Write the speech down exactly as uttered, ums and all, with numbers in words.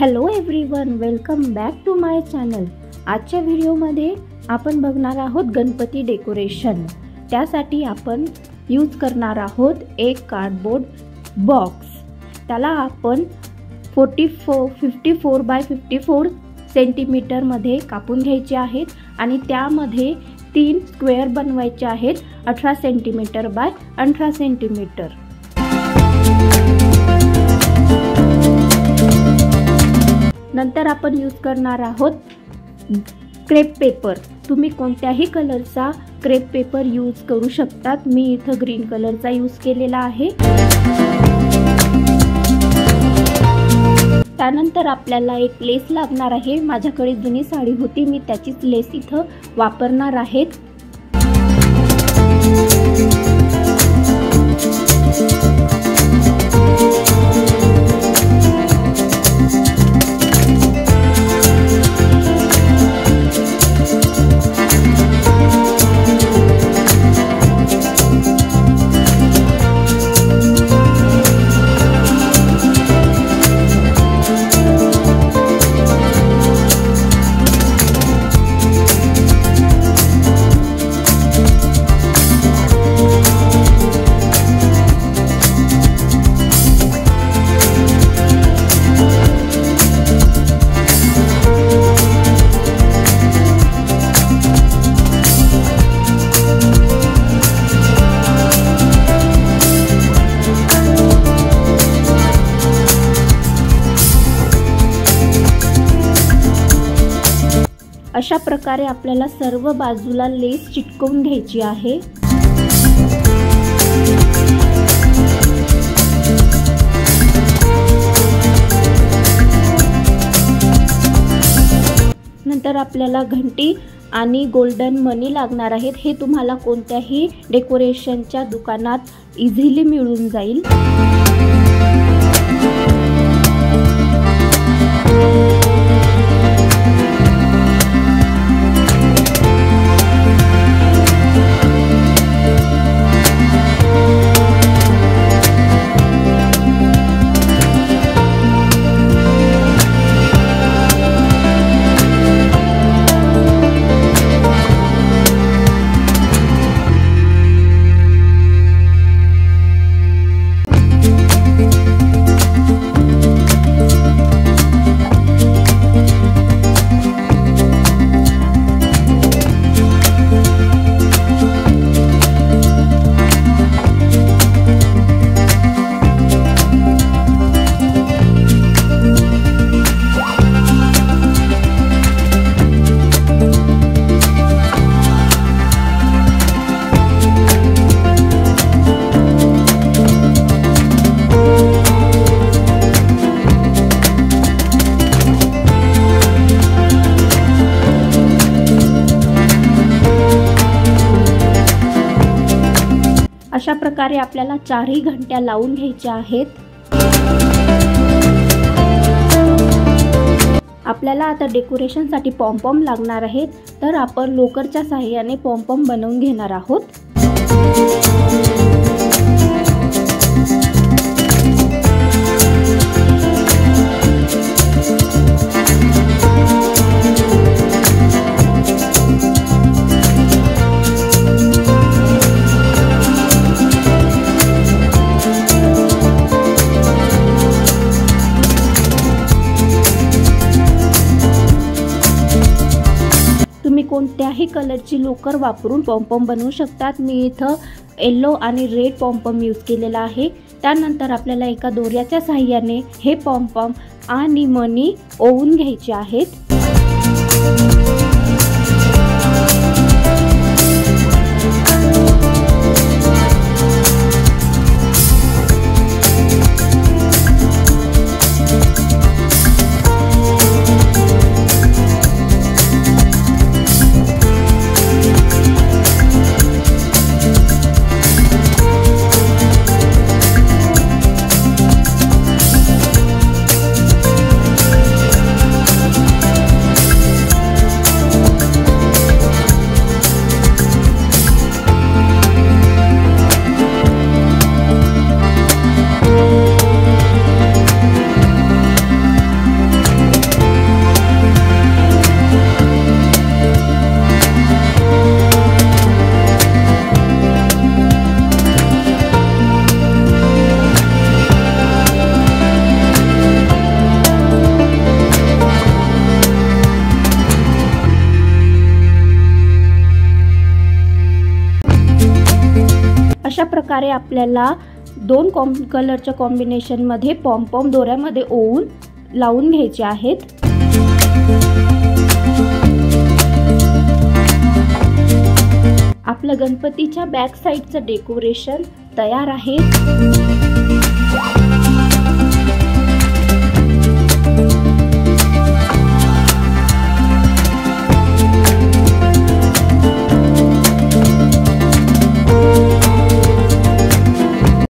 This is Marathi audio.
Hello everyone, welcome back to my channel. आजच्या व्हिडिओमध्ये आपण बघणार आहोत गणपती डेकोरेशन। त्यासाठी आपण यूज करणार आहोत एक कार्डबोर्ड बॉक्स। त्याला आपण forty four fifty four by fifty four centimetre मध्ये कापून घ्यायचे आहेत आणि त्यामध्ये तीन स्क्वेअर बनवायचे आहेत अठरा सेंटीमीटर बाय अठरा सेंटीमीटर। नंतर आपण यूज करणार आहोत क्रेप पेपर। तुम्ही कोणत्याही कलरचा क्रेप पेपर यूज करू शकतात। मी इथं ग्रीन कलरचा यूज केलेला आहे। त्यानंतर आपल्याला एक लेस लागणार आहे। माझ्याकडे जुनी साडी होती, मी त्याचीच लेस इथं वापरणार आहे। अशा प्रकारे आपल्याला सर्व बाजूला लेस चिटकवून घ्यायची आहे। नंतर आपल्याला घंटी आणि गोल्डन मनी लागणार आहेत। हे तुम्हाला कोणत्याही डेकोरेशनच्या दुकानात इझिली मिळून जाईल। अशा प्रकारे आपल्याला चारही घंट्या लावून घ्यायच्या आहेत। आपल्याला आता डेकोरेशनसाठी पॉमपॉम लागणार आहेत, तर आपण लोकरच्या सहाय्याने पॉमपॉम बनवून घेणार आहोत। कोणत्याही कलरची लोकर वापरून पॉमपॉम बनवू शकतात। मी इथं येलो आणि रेड पॉमपॉम यूज केलेला आहे। त्यानंतर आपल्याला एका दोऱ्याच्या सहाय्याने हे पॉमपॉम आणि मनी ओवून घ्यायचे आहेत। प्रकारे आपल्याला दोन कॉम कलरच्या कॉम्बिनेशनमध्ये पॉम्पॉम दोऱ्यामध्ये ओवून लावून घ्यायचे आहेत. आपलं गणपतीच्या बॅक साईडचं डेकोरेशन तयार आहे.